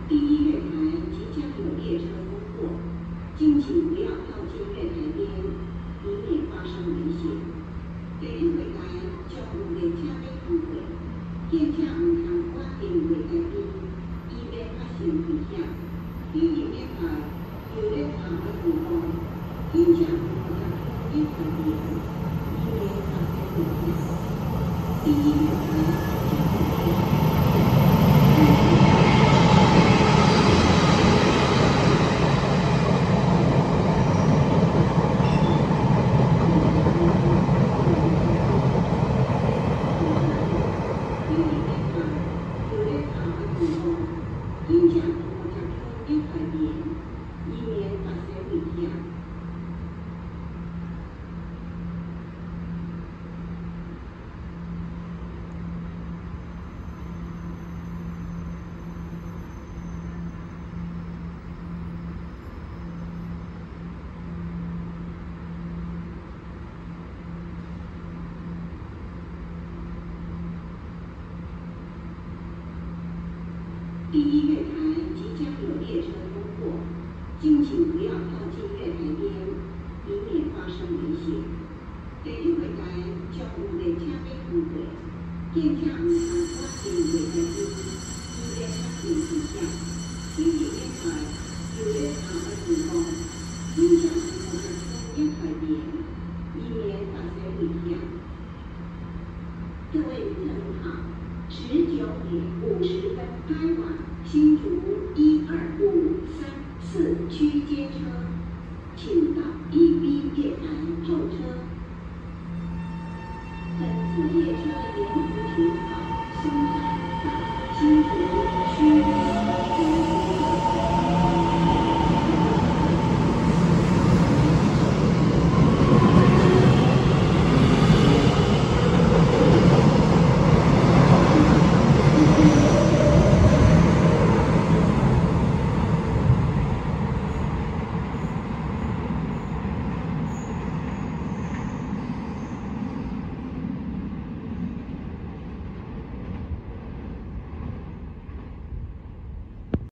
第一月台即将有列车通过，敬请不要靠近月台边，以免发生危险。第一月台将有列车要通过，建车唔通挂进月台边，以免发生危险。第二月台有列车要通过，建车唔通靠近月台边，以免发生危险。第一月台。 第一月台即将有列车通过，敬请不要靠近月台边，以免发生危险。第一月台将有列车要通过，建车唔通挂进月台边，以免发生危险。第二月台有列车要通过，建车唔通靠近月台边，以免发生危险。各位乘客好，19点50分开往新竹12534区间车，请到1B 月台候车。